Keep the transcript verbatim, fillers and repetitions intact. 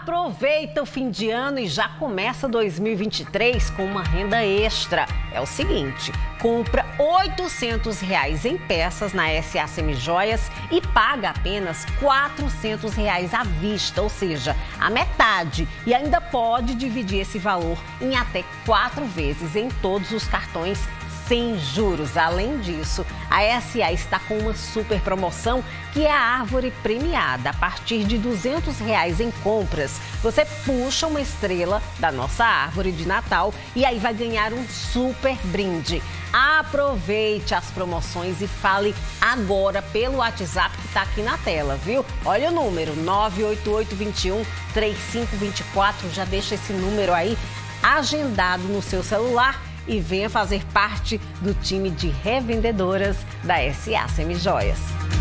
Aproveita o fim de ano e já começa dois mil e vinte e três com uma renda extra. É o seguinte, compra oitocentos reais em peças na S A Semijoias e paga apenas quatrocentos reais à vista, ou seja, a metade. E ainda pode dividir esse valor em até quatro vezes em todos os cartões sem juros. Além disso, a S A está com uma super promoção que é a árvore premiada. A partir de duzentos reais em compras, você puxa uma estrela da nossa árvore de Natal e aí vai ganhar um super brinde. Aproveite as promoções e fale agora pelo WhatsApp que está aqui na tela, viu? Olha o número nove oito oito, dois um, três cinco dois quatro, já deixa esse número aí agendado no seu celular e venha fazer parte do time de revendedoras da S A Semijoias.